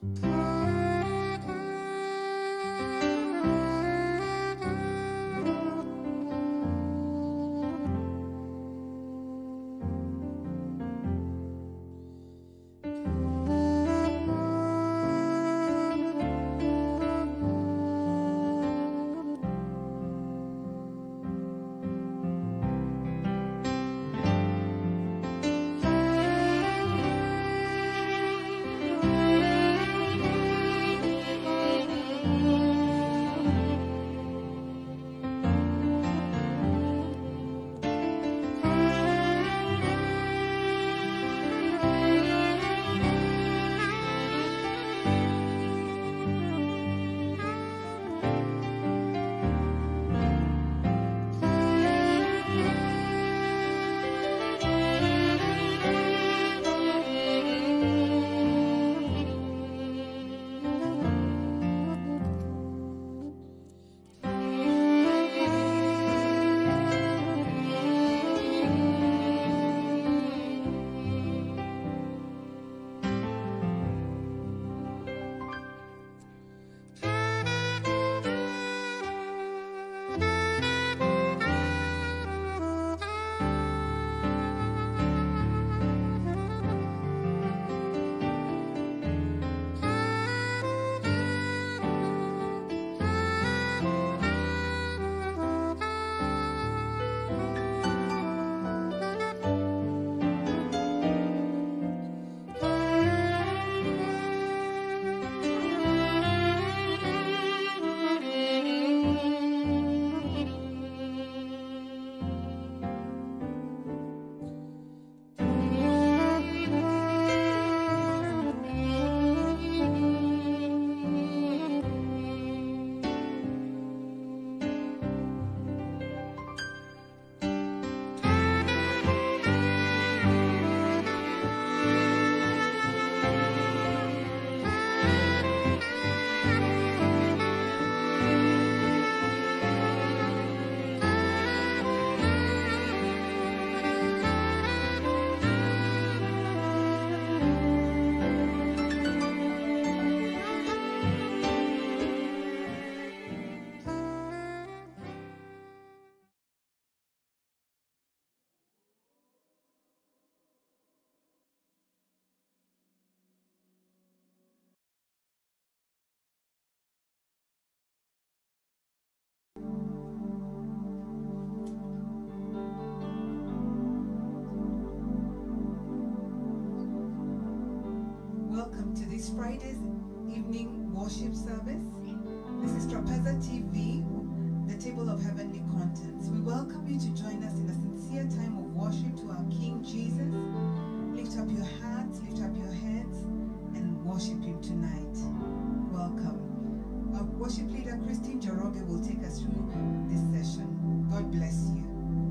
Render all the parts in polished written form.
Welcome to this Friday's evening worship service. This is Trapeza TV, the table of heavenly contents. We welcome you to join us in a sincere time of worship to our King Jesus. Lift up your hearts, lift up your heads, and worship Him tonight. Welcome. Our worship leader, Christine Joroge, will take us through this session. God bless you.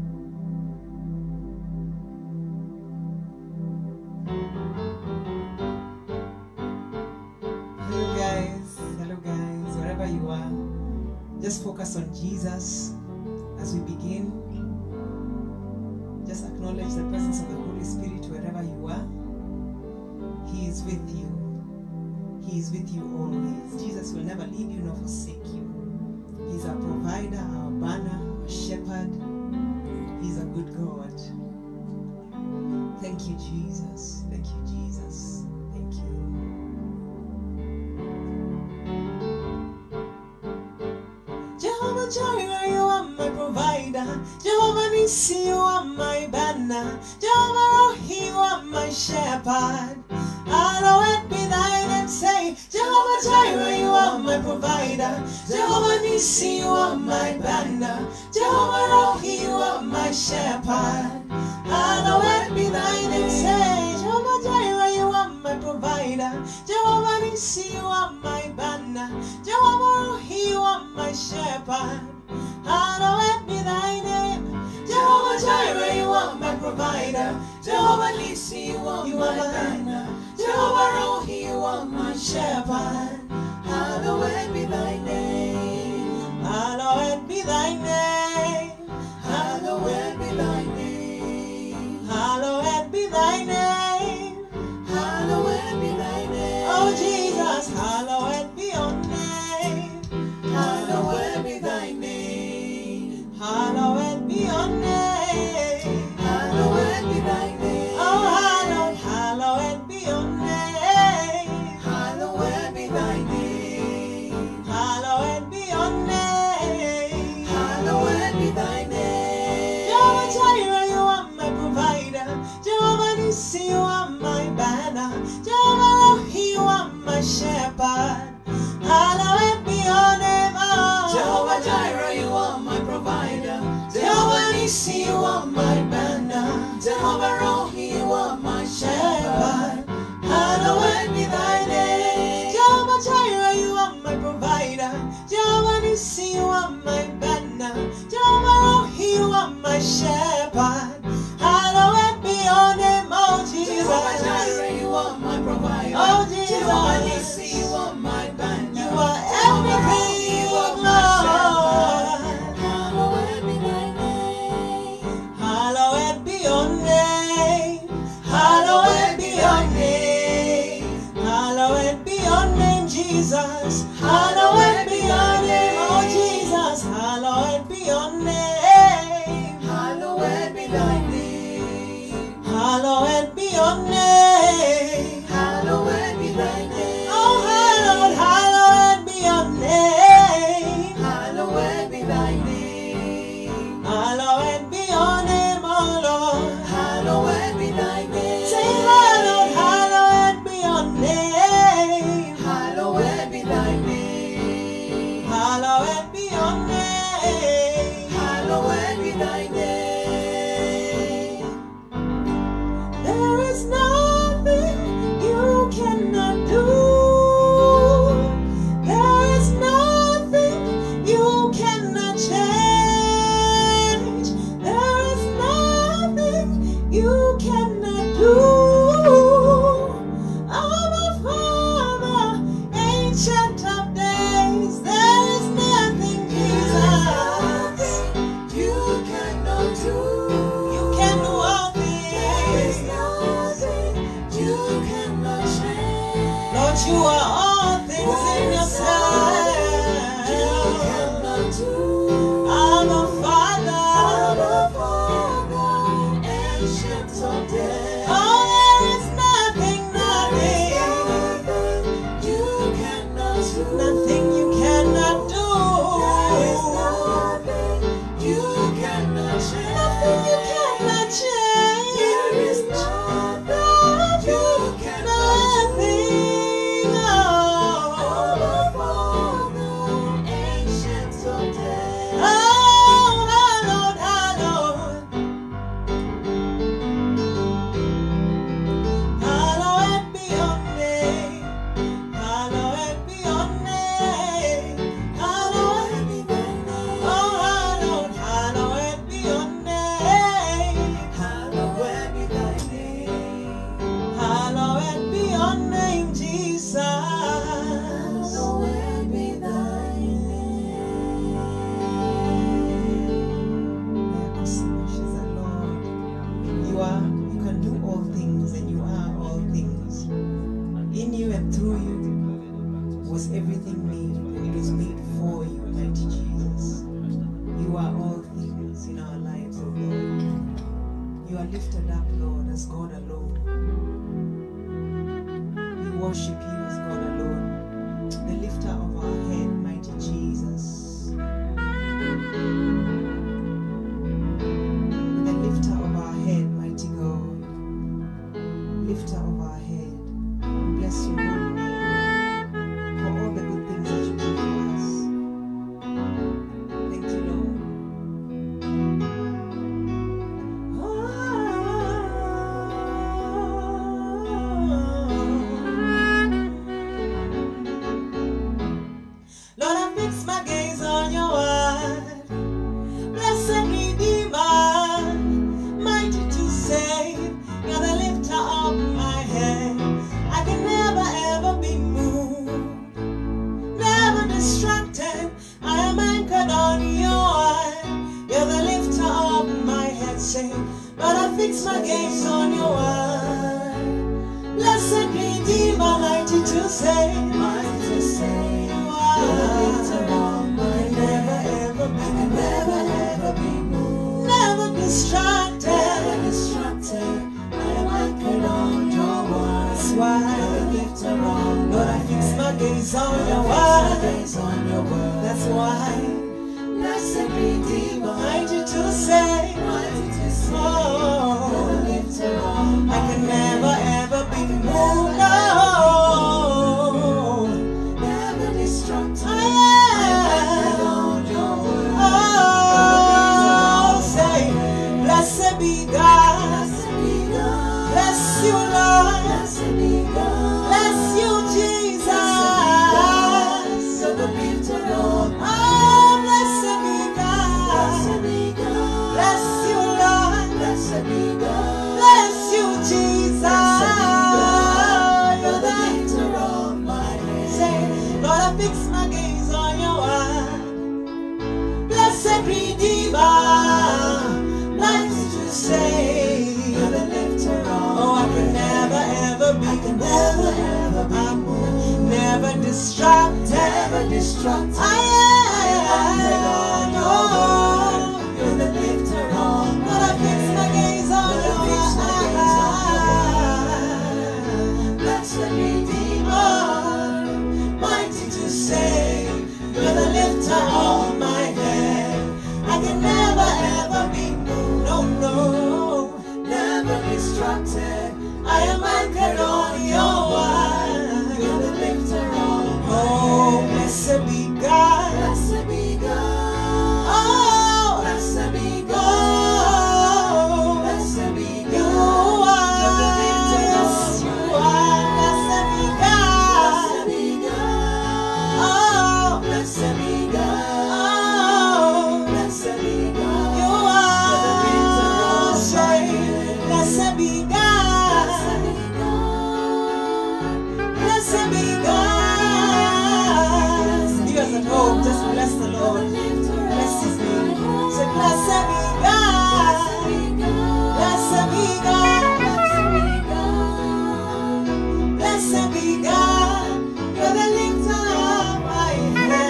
Just focus on Jesus as we begin. Just acknowledge the presence of the Holy Spirit wherever you are. He is with you. He is with you always. Jesus will never leave you nor forsake you. He's our provider, our banner, our shepherd. He's a good God. Thank you, Jesus. Thank you, Jesus. Thank you. Jehovah Jireh, you are my provider. Jehovah Nissi, you are my banner. Jehovah Rohi, you are my shepherd. Hallowed be thy name, say. Jehovah Jireh, you are my provider. Jehovah Nissi, you are my banner. Jehovah Rohi, you are my shepherd. Hallowed be thy name, say. Jehovah Jireh, you are my provider. Jehovah Nissi, you are my banner. Jehovah Rohi, you are my shepherd. Hallowed be thy name. Jehovah Jireh, you are my provider. Jehovah Nissi, you are my banner. Jehovah Rohi, you are my shepherd. Hallowed be thy name. Hallowed be thy name. Hallowed be thy name. Hallowed be thy name. Hallowed be thy name. Oh Jesus, shepherd. Hallowed be your name, oh. Jehovah Jireh, you are my provider. Jehovah Nissi, you are my banner. Jehovah Rohi, you are my shepherd. Hallowed be thy name. Jehovah Jireh, you are my provider. Jehovah Nissi, you are my banner. Jehovah Rohi, you are my shepherd. Hallowed be your name, oh Jesus. Jehovah Jireh, you are my provider. Oh Jesus. Jehovah Nissi, you are my banner. You are everything, You are Lord. my shepherd. Hallowed be thy name. Hallowed be your name. Hallowed be your name. Hallowed be your name, Jesus. Hallowed be your name, oh Jesus. Hallowed be your name. Hallowed be thy name. Hallowed be your name. Hallowed be thy name. Oh, hallowed be your name. Hallowed be thy name. Hallowed be your name, oh Lord. Hallowed be thy name. Say hallowed be your name. Hallowed be thy name. Hallowed be your name. Hallowed be thy name. There is nothing you cannot do. There is nothing you cannot change. There is nothing you cannot do. Our Father, Ancient of Days, there is nothing, Jesus. You cannot do. You can do all There is things. nothing you cannot change. Lord, you are all things in yourself. You cannot do. Our Father, Our Father, ancient of days. oh, there is nothing, You cannot do. nothing you cannot do. There is nothing you cannot change. Nothing you cannot change. There is nothing you cannot Nothing, oh. Our Father, ancient of days. Oh, hallowed, hallowed. Hallowed be your name. Hallowed be your name. Hallowed be thy name. Oh, hallowed be your name. Hallowed be thy name. Hallowed be your name, Jesus. Hallowed be thy name. You can do all things, and you are all things. In you and through you was everything made, and it was made for you, mighty Jesus. You are all things in our lives, oh Lord. You are lifted up, Lord, as God alone. We worship you as God alone, the lifter of our head, mighty Jesus. The lifter of our head, mighty God. Lifter of our head. We bless your holy name for all the good things that you do for us. Thank you, Lord. Lord, I fix my gaze on your word. Blessed Redeemer, mighty to save. You're the lifter of my head. I can never ever be moved, never distracted. I am anchored on your word. You're the lifter of my head. Say, Lord, I fix my gaze on your word. Blessed Redeemer, mighty to save. Mighty to save. You are The lifter of my never head. ever be I can never ever be moved. never distracted. Never distracted. I am anchored on your word. That's why, You're the lifter of Lord, I my fix head. my gaze on I your fix my word. gaze on your word. That's why, Blessed Redeemer, mighty to save. mighty to save. Oh, You're the lifter of my I can head. never ever be moved. No. I fix my gaze on your word. Blessed Redeemer, mighty to save. You're the lifter of Oh, I can never ever be moved, never distracted. never distracted. I am, oh, You're the lifter of but I fix my gaze on your word. Blessed Redeemer, Mighty to save, you're the lifter of my head. I can never ever be moved, no, no. never distracted. I am anchored on your word. You're the lifter of Oh, blessed be God. Blessed be God. Oh, Blessed be oh, God. Blessed be you God. are, yes, you are. Blessed be God. Blessed be God. Oh, Blessed be God. oh, Blessed be you God. are. Say, blessed be God. Blessed be God. You guys at home, just bless the Lord. Bless His name. Say, blessed be God. Blessed be God. Blessed be God. You're the lifter of my head.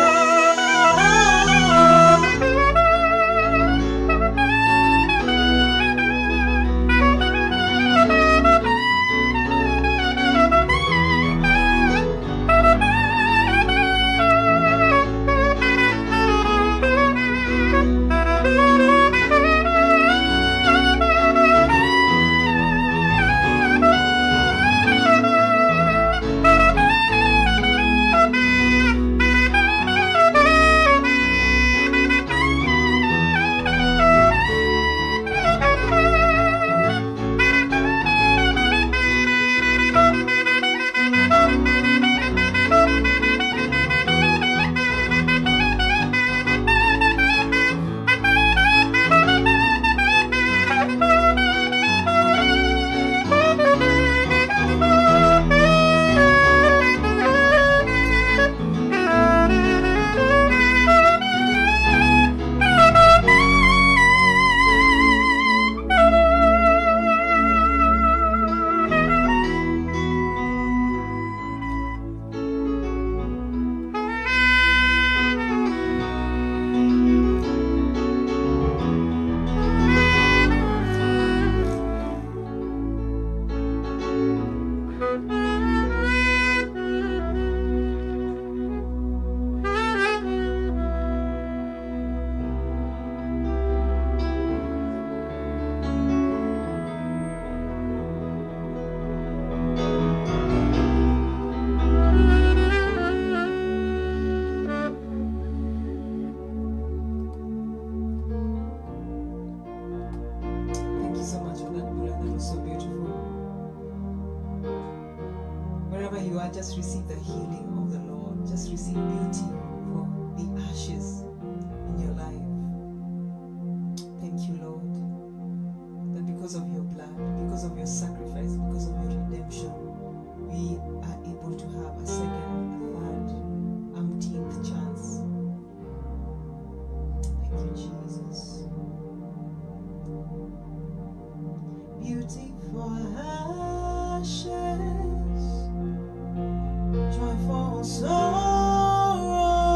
Thank you so much for that, Bula. That was so beautiful. Wherever you are, just receive the healing of the Lord. Just receive beauty for the ashes in your life. Thank you, Lord, that because of your blood, because of your sacrifice, because of your redemption, we are able to have a second, a third, umpteenth chance. Thank you, Jesus. Beauty for ashes, joy for sorrow.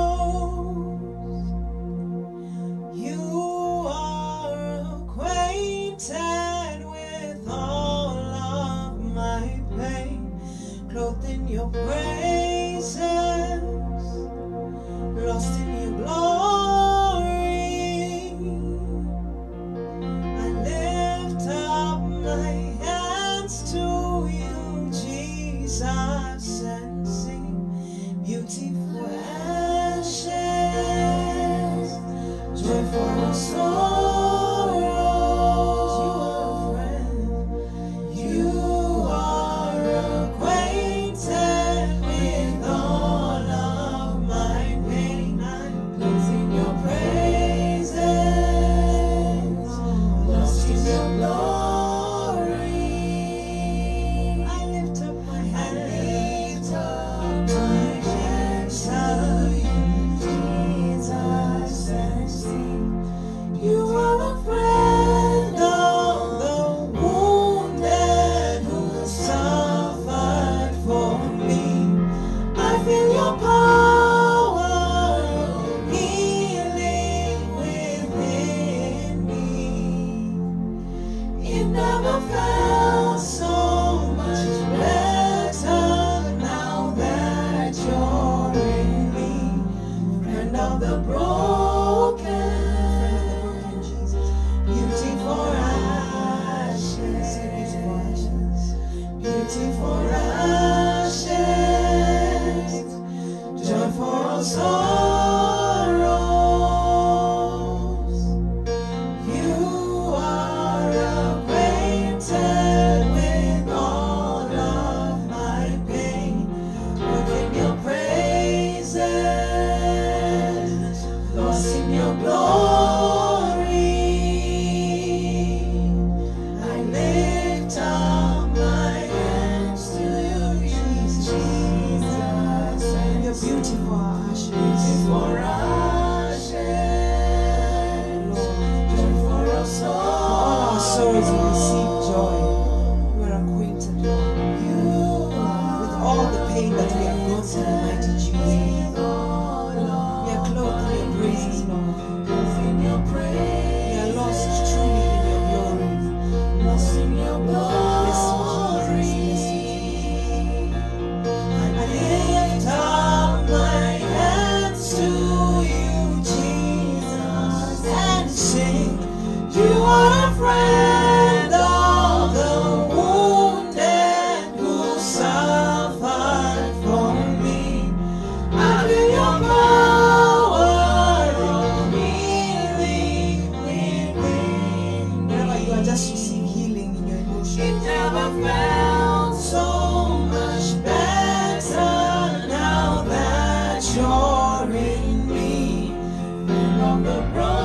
you're in me. Friend of the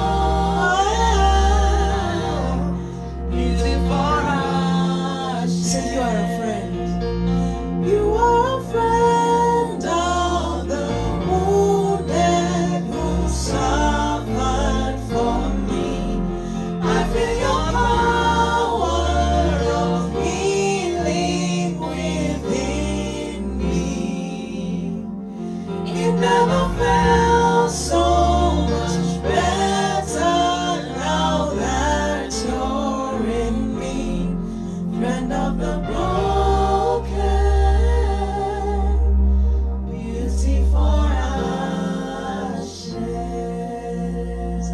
broken, beauty for ashes. Say you are a friend. You are a friend of the wounded who suffered for me. I feel your power of healing within me. It never felt so much better now that you're in me. Friend of the broken, beauty for ashes.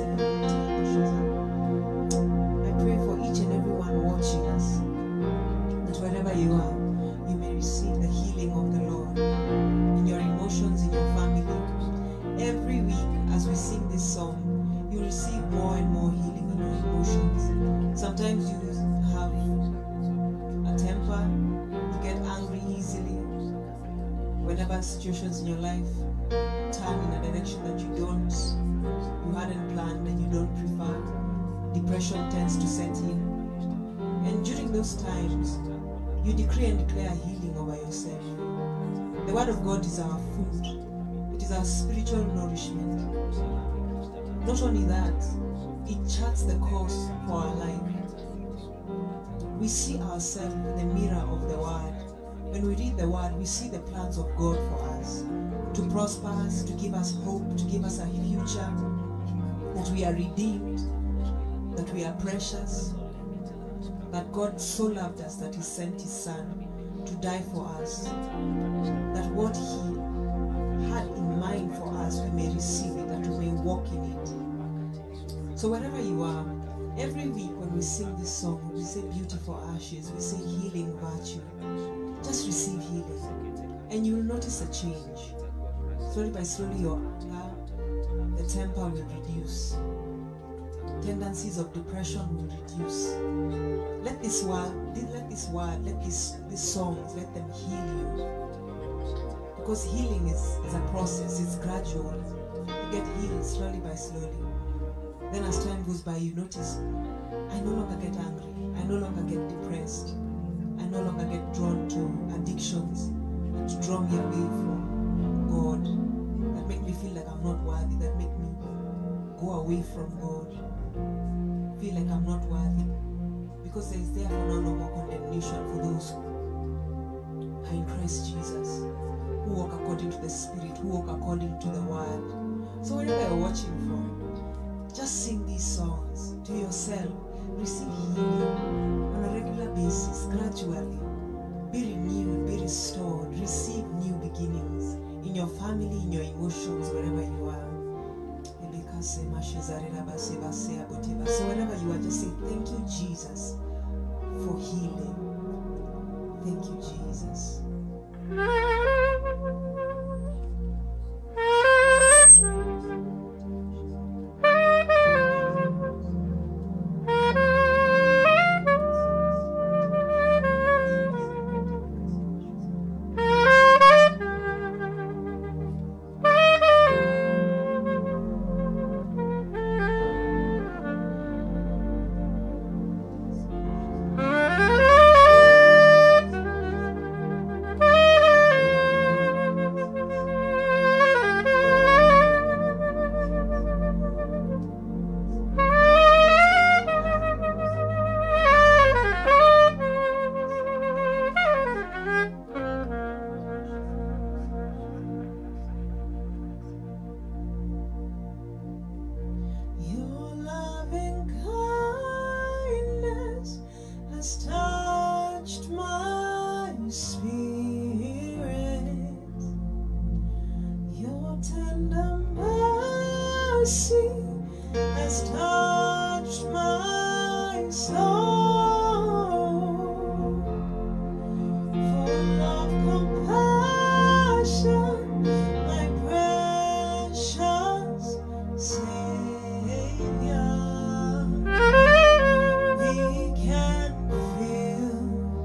I pray for each and every one watching us, that wherever you are, you may receive the healing of the Lord in your emotions, in your family. Every week, as we sing this song, you receive more and more healing in your emotions. Sometimes you have a temper, you get angry easily. Whenever situations in your life turn in a direction that you hadn't planned and you don't prefer, depression tends to set in. And during those times, you decree and declare healing over yourself. The word of God is our food. It is our spiritual nourishment. Not only that, it charts the course for our life. We see ourselves in the mirror of the word. When we read the word, we see the plans of God for us, to prosper us, to give us hope, to give us a future, that we are redeemed, that we are precious, that God so loved us that He sent His Son to die for us, that what He had in mind for us, we may receive it, that we may walk in it. So wherever you are, every week when we sing this song, we say beauty for ashes, we say healing virtue. Just receive healing, and you will notice a change. Slowly by slowly, your anger, the temper will reduce. Tendencies of depression will reduce. Let these songs, let them heal you. Because healing is a process, it's gradual. You get healed slowly by slowly. Then as time goes by, you notice, I no longer get angry, I no longer get depressed, I no longer get drawn to addictions that draw me away from God, that make me feel like I'm not worthy, that make me go away from God, feel like I'm not worthy, because there is therefore now no more condemnation for those who are in Christ Jesus, who walk according to the Spirit, who walk according to the Word. So wherever you're watching from, just sing these songs to yourself. Receive healing on a regular basis, gradually. Be renewed, be restored. Receive new beginnings in your family, in your emotions, wherever you are. So wherever you are, just say, thank you, Jesus, for healing. Thank you, Jesus.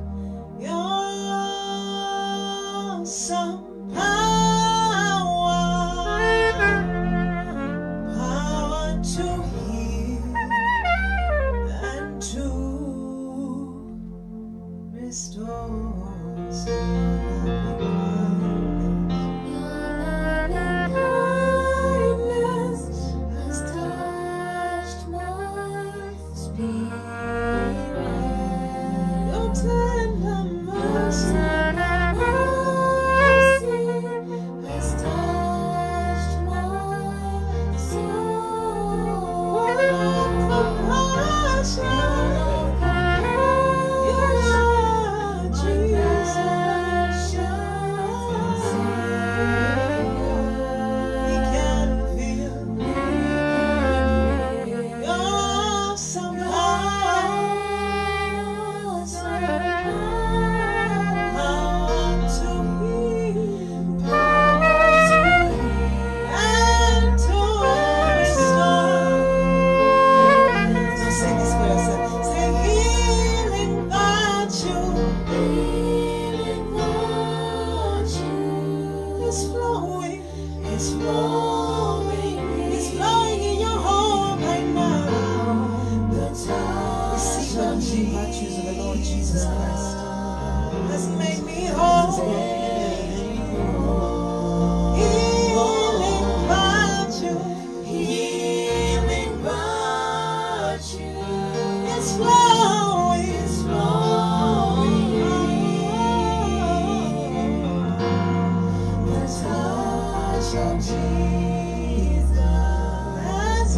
Some power It's flowing. It's flowing. It's flowing in your home right now. The touch Receive the of healing virtues of the Lord Jesus Christ. Has made me whole. Healing virtue. Healing virtue. It's flowing. It's flowing. The touch of Jesus Has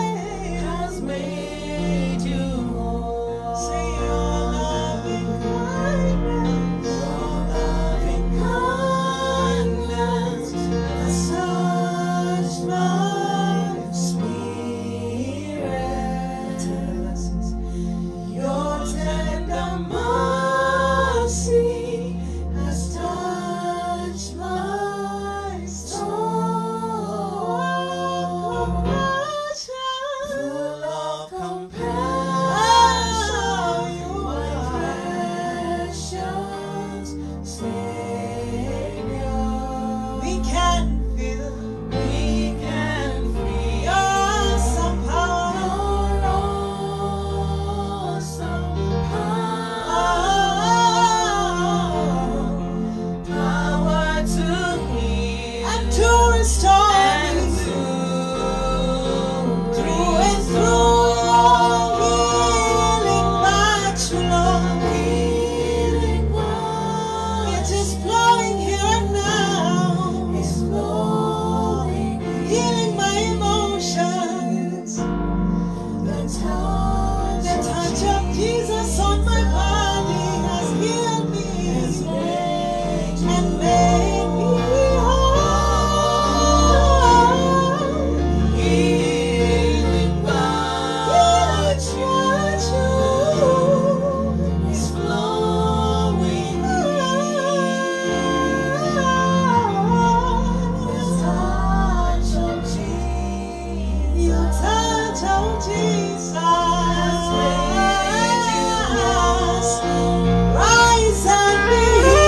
made you whole. say your loving kindness. Your loving kindness has touched my spirit. Your tender mercy has touched my soul. Full of compassion, my precious Savior. We can feel We can feel your awesome power. your awesome power to heal And to restore and me to through and through your healing virtue, Lord. healing It is flowing here and now, is flowing. healing my emotions. The The touch of Jesus on my body has healed me and made me whole. healing virtue is flowing. The touch of Jesus Your touch of Jesus has made you whole. rise and be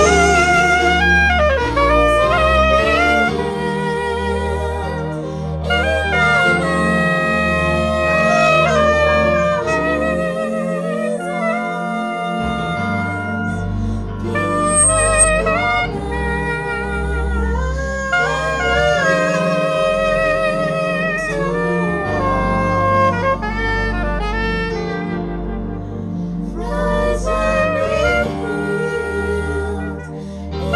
Rise and be healed in the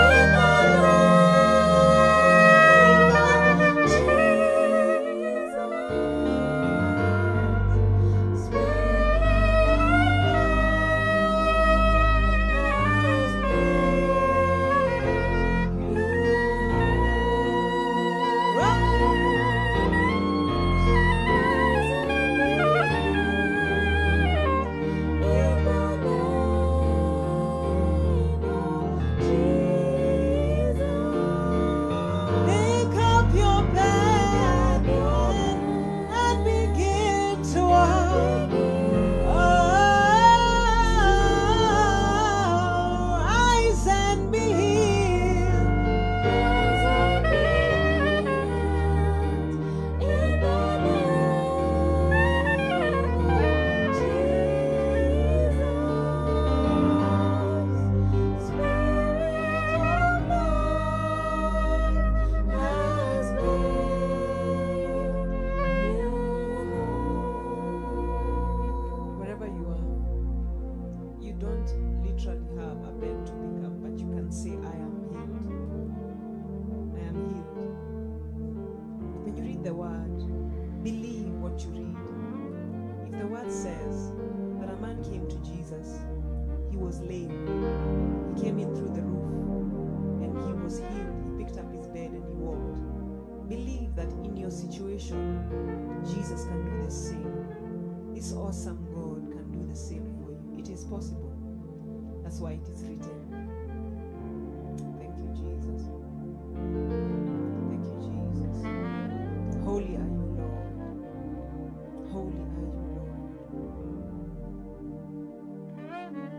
name of Jesus. Pick up your bed and begin to walk. Oh, rise and be healed. Wherever you are, you don't literally have a bed to pick up, but you can say, I am healed. I am healed. When you read the word, believe what you read. If the word says that a man came to Jesus, he was lame. He came in through the roof and he was healed. He picked up his bed and he walked. Believe that in your situation, Jesus can do the same. This awesome God can do the same for you. It is possible. That's why it is written. Thank you, Jesus. Thank you, Jesus. Holy are you, Lord. Holy are you, Lord.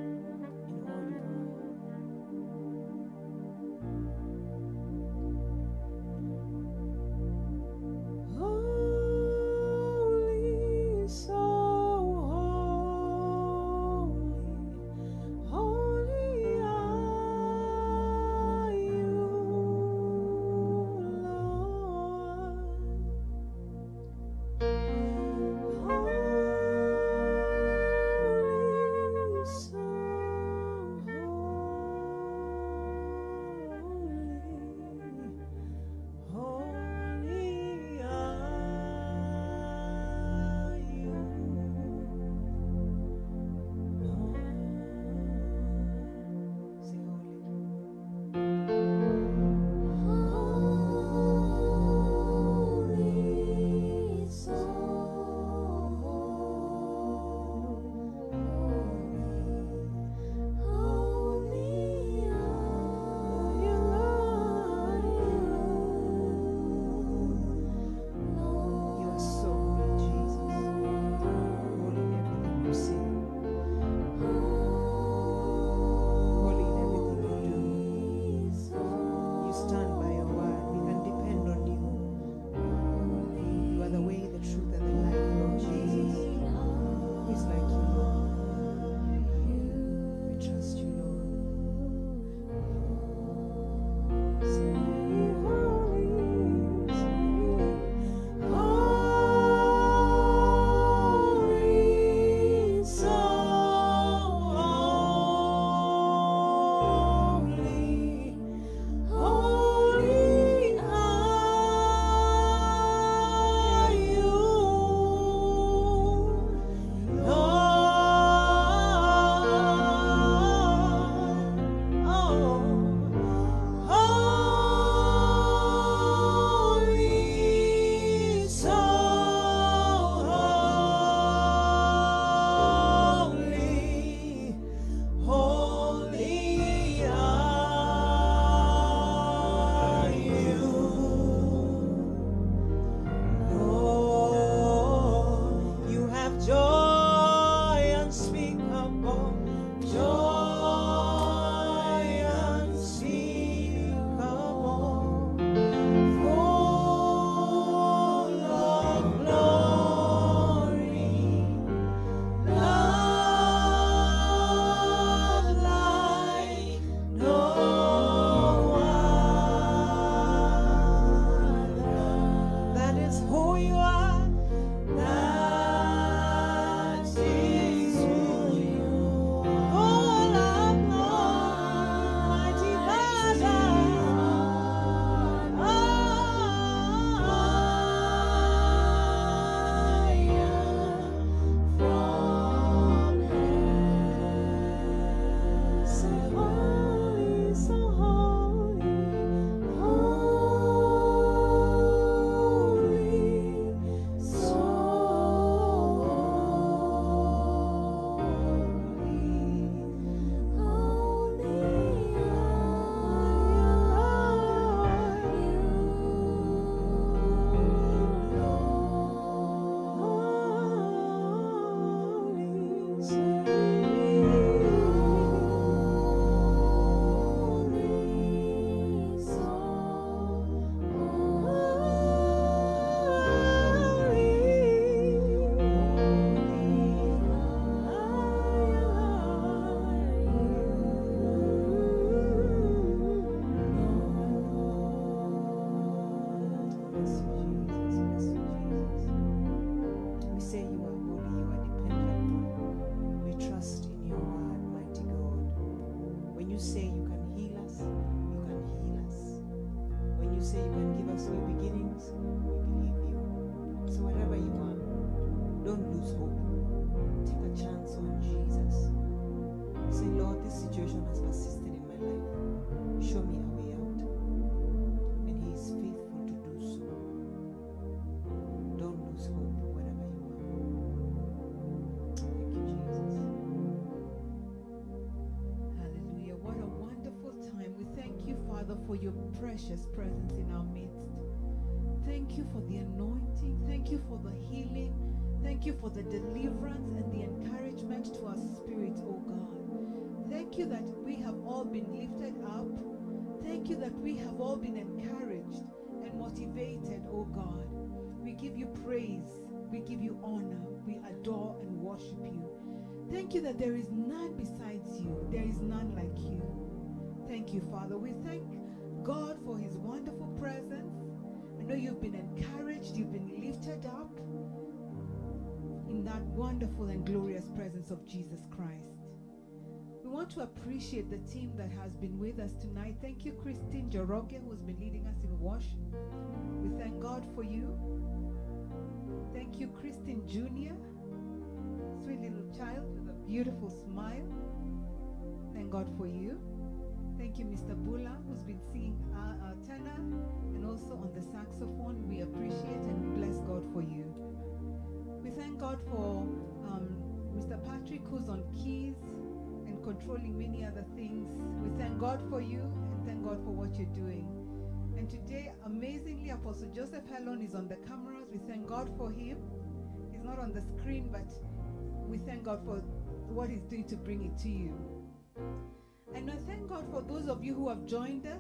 In all your Bless you, Jesus. Bless you, Jesus. We say you are holy, you are dependable. We trust in your word, mighty God. When you say you can heal us, you can heal us. When you say you can give us new beginnings, we believe you. So wherever you are, don't lose hope. Take a chance on Jesus. Say, Lord, this situation has persisted in my life. Show me a way out. And he is faithful to do so. Don't lose hope wherever you are. Thank you, Jesus. Hallelujah. What a wonderful time. We thank you, Father, for your precious presence in our midst. Thank you for the anointing. Thank you for the healing. Thank you for the deliverance and the encouragement to our spirit, oh God. Thank you that we have all been lifted up. Thank you that we have all been encouraged and motivated, oh God. We give you praise. We give you honor. We adore and worship you. Thank you that there is none besides you. There is none like you. Thank you, Father. We thank God for his wonderful presence. I know you've been encouraged. You've been lifted up in that wonderful and glorious presence of Jesus Christ. We want to appreciate the team that has been with us tonight. Thank you, Christine Joroge, who has been leading us in worship. We thank God for you. Thank you, Christine Jr., sweet little child with a beautiful smile. Thank God for you. Thank you, Mr. Bula, who's been singing our tenor and also on the saxophone. We appreciate and bless God for you. We thank God for Mr. Patrick, who's on keys and controlling many other things. We thank God for you and thank God for what you're doing. And today, amazingly, Apostle Joseph Hellon is on the cameras. We thank God for him. He's not on the screen, but we thank God for what he's doing to bring it to you. And I thank God for those of you who have joined us.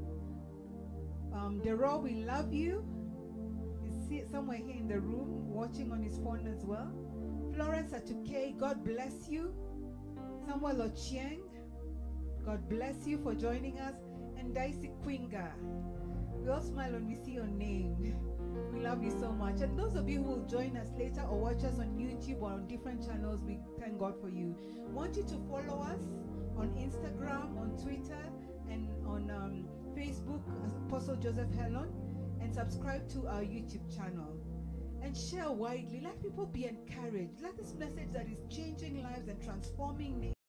Dero, we love you. He's somewhere here in the room, watching on his phone as well. Florence Atuke, God bless you. Samuel Ochieng, God bless you for joining us. And Daisy Quinga, we all smile when we see your name. We love you so much. And those of you who will join us later or watch us on YouTube or on different channels, we thank God for you. We want you to follow us on Instagram, on Twitter, and on Facebook as Apostle Joseph Hellon, and subscribe to our YouTube channel. And share widely. Let people be encouraged. Let this message that is changing lives and transforming nations